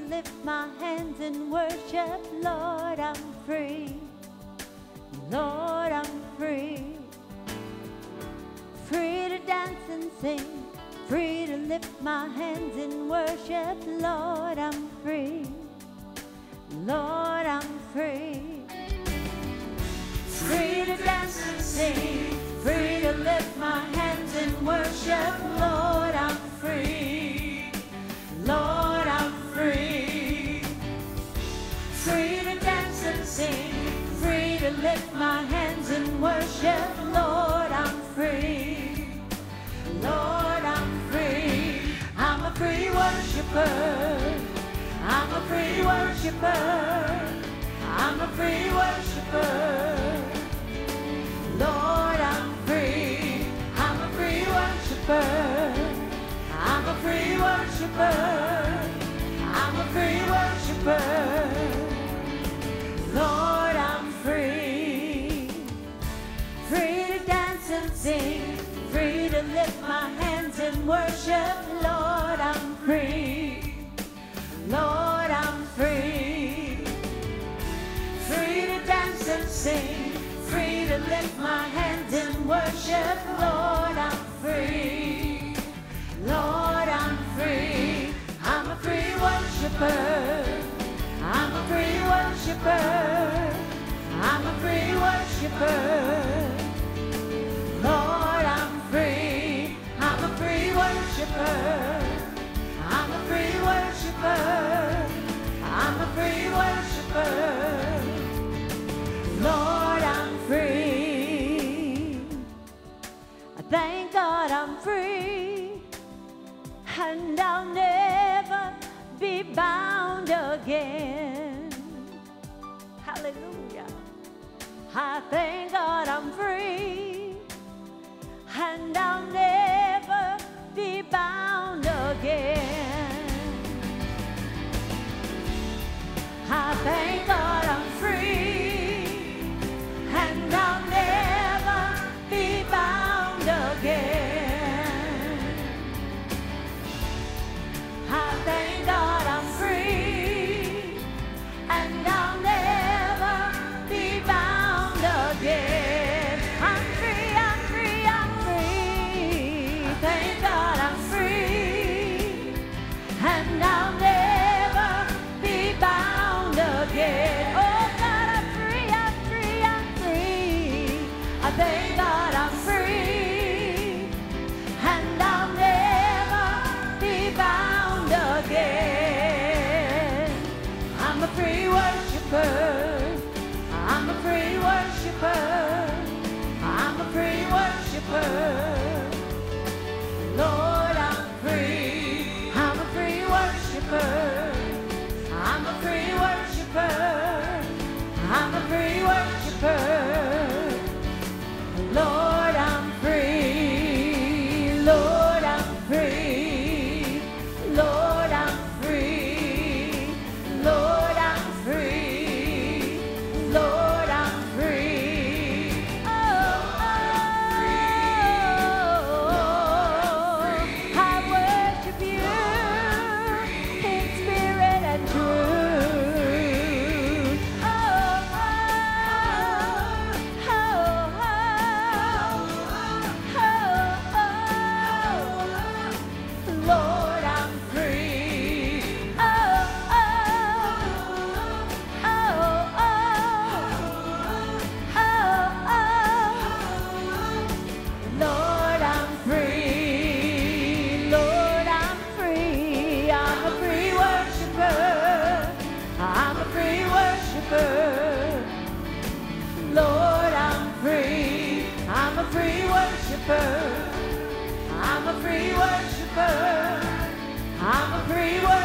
lift my hands in worship. Lord, I'm free. Lord, I'm free. Free to dance and sing. Free to lift my hands in worship. Lord, I'm free. Lord, I'm free. Free to dance and sing. Free to lift my hands in worship. Lord, I'm free. Lord, I'm free. Free to dance and sing. Free to lift my hands in worship. Lord, I'm free. Lord, I'm free. I'm a free worshiper. I'm a free worshiper. I'm a free worshiper. Lord, I'm free. I'm a free worshiper. I'm a free worshiper. I'm a free worshiper. Lord, I'm free. Free to dance and sing. Free to lift my hands in worship. Lord, I'm free. Lord, I'm free. Free to dance and sing. Free to lift my hands in worship. Lord, I'm free. Lord, I'm free. I'm a free worshiper. I'm a free worshiper. I'm a free worshiper. Lord, I'm free. I'm a free worshiper. I'm a free worshiper. I'm a free worshiper. Lord, I'm free. I thank God I'm free, and I'll never be bound again. Hallelujah. I thank God I'm free, and I'll never be bound again. I thank God I'm free, and I'll never be bound again. I thank God I'm free, and I'll never be bound again. I'm free, I'm free, I'm free. Thank God I'm free, and I'll never be bound again. Oh God, I'm free, I'm free, I'm free. I thank God I'm free, and I'll never be bound again. I'm a free worshiper. I'm a free worshiper. I'm a free worshiper. Lord, I'm free. I'm a free worshiper. I'm a free worshiper. I'm a free worshiper. Lord, I'm free. Lord, I'm free. Lord, I'm free. Lord, I'm free. Lord, I'm free. Oh, I worship you in spirit and truth. Lord, I'm free. Lord, I'm free. Lord, I'm free. I'm a free worshiper. I'm a free worshiper. Lord, I'm free. I'm a free worshiper. I'm a free worshiper. I'm a free worshiper.